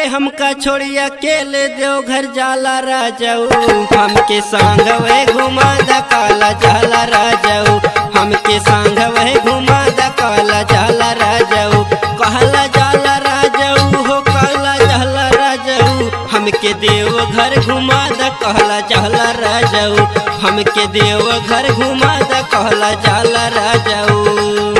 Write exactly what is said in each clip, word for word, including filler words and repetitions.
हमका छोड़िया अकेले देव घर जाला राजाऊ, हमके संग वह घुमा द काला जाला राजाऊ, हमके संग वह घुमा द काला जाला राजाऊ, कहला जाला राजाऊ हो काला जाला राजाऊ, हमके देव घर घुमा द कहला जाला राजाऊ, हमके देव घर घुमा द कहला जाला राजाऊ।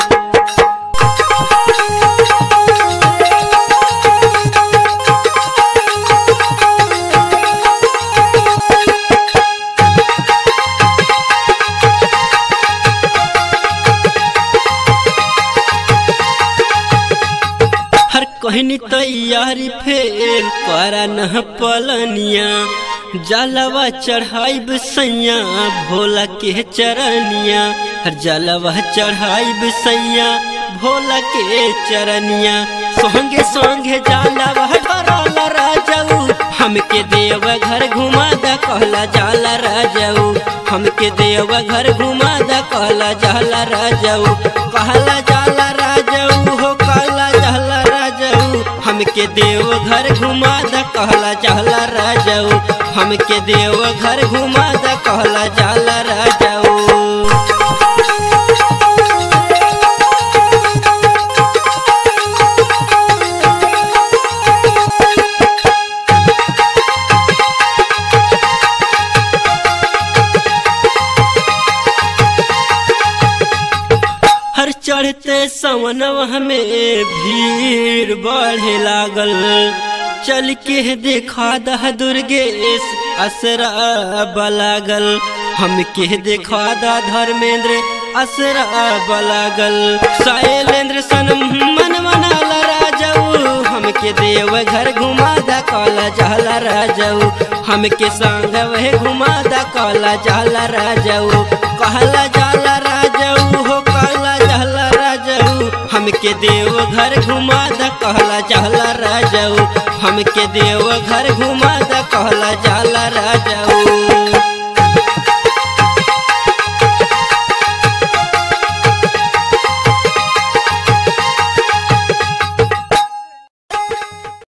कहनी तैयारी फेल करा न पलनिया, जलवा चढ़ाई सैया भोला के चरनिया, हर जलवा चढ़ाई सैया भोला के चरनिया, संगे संगे जलवा ढराला राजाऊ, हमके देव घर घुमा द कहला जाला राजाऊ, हमके देव घर घुमा द कहला जाला राजाऊ, कहला जाला राजाऊ हो कहला जाला राजाऊ, हमके देव घर घुमा द कहला जाला राजाऊ, हमके देव घर घुमा द कहला जाला राजाऊ। हर चढ़ते सवनवा में भीड़ बढ़े लागल, चल के देखा दा दुर्गेश असरा बलागल, हमके देखा दा धर्मेंद्र असरा बलागल, शैलेंद्र सनम मन मनाला राजाऊ, हमके देव घर घुमा दा काला जाला राजाऊ, हमके संग वह घुमा दा काला जाला राजाऊ, कहला जाला राजाऊ हो काला जाला राजाऊ, हमके देव घर घुमा द कहला जाला राजाऊ, हमके देव घर घुमा द कहला जाला राजाऊ।